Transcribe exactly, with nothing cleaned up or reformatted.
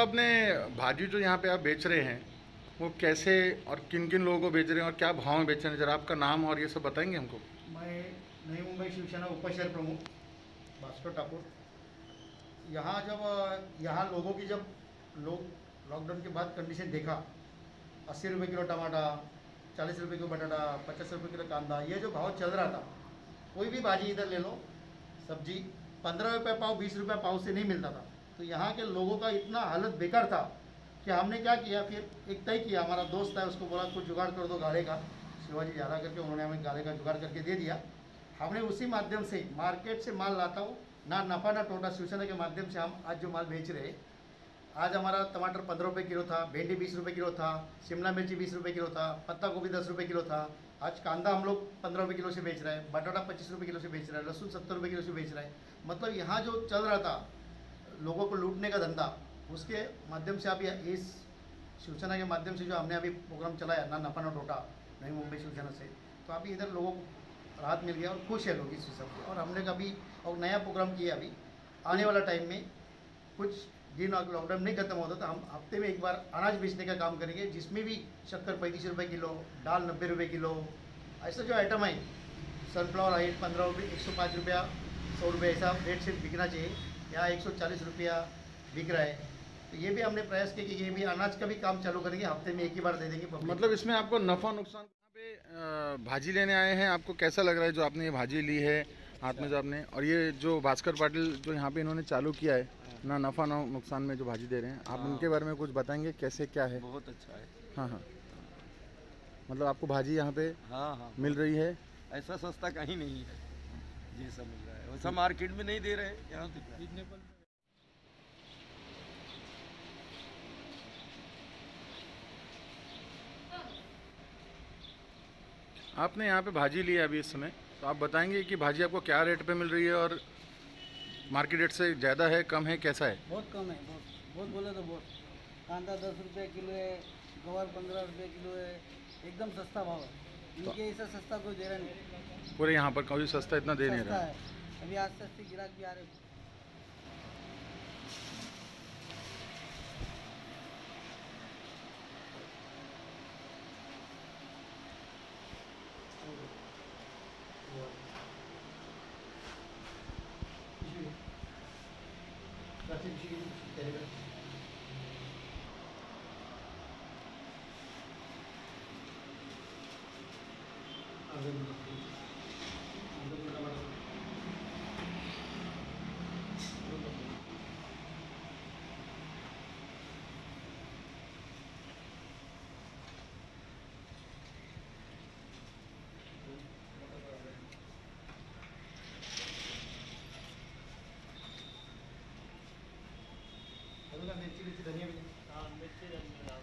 आपने भाजी जो यहाँ पे आप बेच रहे हैं वो कैसे और किन किन लोगों को बेच रहे हैं और क्या भाव में बेच रहे हैं, जरा आपका नाम और ये सब बताएंगे हमको। मैं नई मुंबई शिवसेना उपशहर प्रमुख भास्कर ठाकुर। यहाँ जब यहाँ लोगों की जब लोग लॉकडाउन के बाद कंडीशन देखा, अस्सी रुपये किलो टमाटर, चालीस रुपये किलो बटाटा, पचास रुपये किलो कांदा, ये जो भाव चल रहा था, कोई भी भाजी इधर ले लो, सब्जी पंद्रह रुपये पाव, बीस रुपये पाव से नहीं मिलता था। तो यहाँ के लोगों का इतना हालत बेकार था कि हमने क्या किया, फिर एक तय किया, हमारा दोस्त है उसको बोला कुछ जुगाड़ कर दो गाड़े का, शिवाजी ज़्यादा करके उन्होंने हमें गाड़े का जुगाड़ करके दे दिया। हमने उसी माध्यम से मार्केट से माल लाता हूँ, ना नफ़ा ना टोटा, शिवसेना के माध्यम से हम आज जो माल बेच रहे हैं। आज हमारा टमाटर पंद्रह रुपये किलो था, भिंडी बीस रुपये किलो था, शिमला मिर्ची बीस रुपये किलो था, पत्ता गोभी दस रुपये किलो था। आज कांदा हम लोग पंद्रह रुपये किलो से बेच रहे हैं, बटाटा पच्चीस रुपये किलो से बेच रहे हैं, लहसुन सत्तर रुपये किलो से बेच रहे हैं। मतलब यहाँ जो चल रहा था लोगों को लूटने का धंधा, उसके माध्यम से अभी इस शिवसेना के माध्यम से जो हमने अभी प्रोग्राम चलाया, ना नफा ना टोटा, नई मुंबई शिवसेना से, तो अभी इधर लोगों को राहत मिल गया और खुश है लोग इस सब से। और हमने कभी और नया प्रोग्राम किया, अभी आने वाला टाइम में कुछ दिन लॉकडाउन नहीं खत्म होता तो हम हफ्ते में एक बार अनाज बेचने का काम करेंगे, जिसमें भी शक्कर पैंतीस रुपये किलो, दाल नब्बे रुपये किलो, ऐसा जो आइटम है, सनफ्लावर ऑयल पंद्रह रुपये, एक सौ पाँच रुपया, सौ रुपये, ऐसा रेट से बिकना चाहिए। यहाँ एक सौ चालीस रुपया बिक रहा है। तो ये भी हमने प्रयास किया कि ये भी अनाज का भी काम चालू करेंगे, हफ्ते में एक ही बार दे देंगे। मतलब इसमें आपको नफ़ा नुकसान, यहाँ पे अ, भाजी लेने आए हैं, आपको कैसा लग रहा है जो आपने ये भाजी ली है हाथ में जो आपने, और ये जो भास्कर पाटिल जो यहाँ पे इन्होंने चालू किया है ना नफ़ा ना नुकसान में जो भाजी दे रहे हैं, आप उनके बारे में कुछ बताएंगे कैसे क्या है। बहुत अच्छा है। हाँ हाँ, मतलब आपको भाजी यहाँ पे हाँ हाँ मिल रही है, ऐसा सस्ता कहीं नहीं है जैसा मिल रहा है, वैसा मार्केट में नहीं दे रहे हैं, यहाँ रीजनेबल। आपने यहाँ पे भाजी ली है अभी इस समय, तो आप बताएंगे कि भाजी आपको क्या रेट पे मिल रही है और मार्केट रेट से ज़्यादा है, कम है, कैसा है। बहुत कम है, बहुत बहुत बोले तो बहुत। कांदा दस रुपये किलो है, गवार पंद्रह रुपये किलो है, एकदम सस्ता भाव है। इनके ऐसा सस्ता कोई दे रहा नहीं, पूरे यहाँ पर कोई सस्ता इतना दे नहीं सस्ता रहा। है। अभी आज सस्ते गिराक भी आ रहे हैं। मिर्ची मिर्ची धनिया भी। हाँ, मिर्ची